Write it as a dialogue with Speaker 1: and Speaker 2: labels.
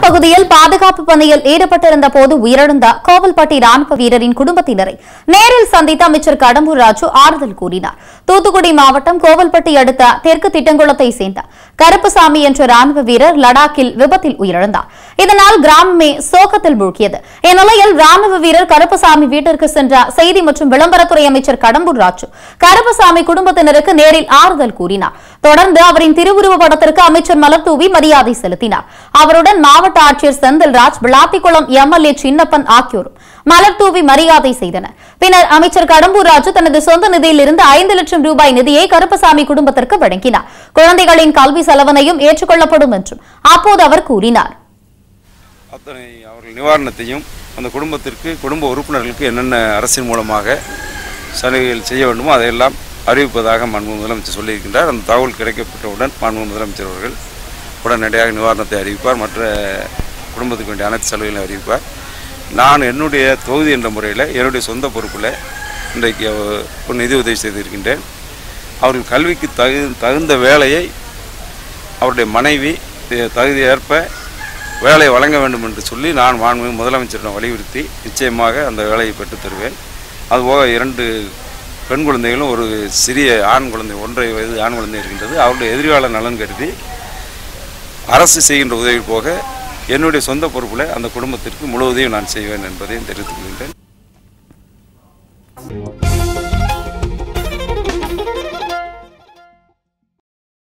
Speaker 1: பகுதியில் பாதுகாப்பு பணியில் ஈடுபட்டிருந்த போது உயிரிழந்த கோவில்பட்டி ராணுவ வீரரின் குடும்பத்தினரை நேரில் சந்தித்த அமைச்சர் கடம்பூர் ராஜு ஆறுதல் கூறினார். தூத்துக்குடி மாவட்டம் கோவில்பட்டி அடுத்த தெற்கு திட்டங்குளத்தை சேர்ந்த கருப்புசாமி என்ற ராணுவ வீரர் லடாக்கில் விபத்தில் உயிரிழந்தார். இதனால் கிராமமே சோகத்தில் மூழ்கியது. இந்நிலையில் ராணுவ வீரர் கருப்புசாமி வீட்டிற்கு சென்ற செய்தி மற்றும் விளம்பரத்துறை அமைச்சர் கடம்பூர் ராஜு கருப்புசாமி குடும்பத்தினருக்கு நேரில் ஆறுதல் கூறினார். தொடர்ந்து அவரின் திருவுருவ படத்திற்கு அமைச்சர் மலர் தூவி மரியாதை செலுத்தினார். அவருடன் மாவட்ட ஆட்சியர் செந்தில்ராஜ், விளாத்திக்குளம் எம்எல்ஏ சின்னப்பன் ஆகியோரும் மலர் தூவி மரியாதை செய்தனர். பின்னர் அமைச்சர் கடம்பூர் ராஜு தனது சொந்த நிதியில் இருந்து 5 லட்சம் ரூபாய் நிதியை கருப்பசாமி குடும்பத்திற்கு வழங்கினார். குழந்தைகளின் கல்வி செலவினையும் ஏற்றுக்கொள்ளப்படும் என்றும் அப்போது அவர் கூறினார்.
Speaker 2: அத்தனை அவர்கள் நிவாரணத்தையும் அந்த குடும்பத்திற்கு, குடும்ப உறுப்பினர்களுக்கு என்னென்ன அரசின் மூலமாக சலுகைகள் செய்ய வேண்டுமோ அதையெல்லாம் அறிவிப்பதாக மாண்புமிகு முதலமைச்சர் சொல்லியிருக்கின்றார். அந்த தகவல் கிடைக்கப்பட்டவுடன் மாண்புமிகு முதலமைச்சர் அவர்கள் உடனடியாக நிவாரணத்தை அறிவிப்பார், மற்ற குடும்பத்துக்கு வேண்டிய அனைத்து செலவுகளையும் அறிவிப்பார். நான் என்னுடைய தொகுதி என்ற முறையில் என்னுடைய சொந்த பொறுப்பில் இன்றைக்கு ஒரு நிதி உதவி செய்திருக்கின்றேன். அவர்கள் கல்விக்கு தகுந்த வேலையை அவருடைய மனைவி தகுதியேற்ப வேலையை வழங்க வேண்டும் என்று சொல்லி நான் மாண்புமிகு முதலமைச்சரிடம் வலியுறுத்தி நிச்சயமாக அந்த வேலையை பெற்றுத் தருவேன். அதுபோக 2 பெண் குழந்தைகளும் ஒரு சிறிய ஆண் குழந்தை 1.5 வயது ஆண் குழந்தை இருக்கின்றது. அவருடைய எதிர்கால நலன் கருதி அரசு செய்கின்ற உதவி போக என்னுடைய சொந்த பொறுப்பில் அந்த குடும்பத்திற்கு முழு உதவி நான் செய்வேன் என்பதையும் தெரிவித்துக் கொள்கின்றேன்.